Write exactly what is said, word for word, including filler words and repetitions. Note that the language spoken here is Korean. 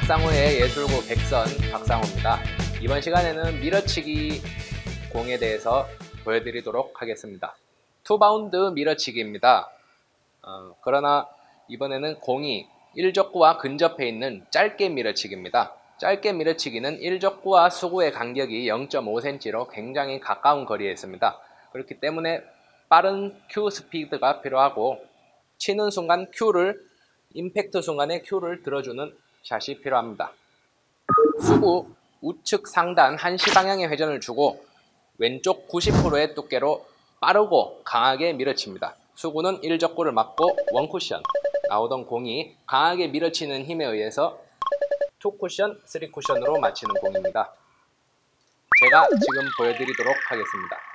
박상호의 예술고 백선 박상호입니다. 이번 시간에는 밀어치기 공에 대해서 보여드리도록 하겠습니다. 투바운드 밀어치기입니다. 어, 그러나 이번에는 공이 일적구와 근접해 있는 짧게 밀어치기입니다. 짧게 밀어치기는 일적구와 수구의 간격이 영 점 오 센티미터로 굉장히 가까운 거리에 있습니다. 그렇기 때문에 빠른 큐 스피드가 필요하고 치는 순간 Q를 임팩트 순간에 Q를 들어주는 샷이 필요합니다. 수구 우측 상단 한시 방향의 회전을 주고 왼쪽 구십 퍼센트의 두께로 빠르고 강하게 밀어칩니다. 수구는 일적구를 맞고 원쿠션, 나오던 공이 강하게 밀어치는 힘에 의해서 투 쿠션, 쓰리 쿠션으로 맞히는 공입니다. 제가 지금 보여드리도록 하겠습니다.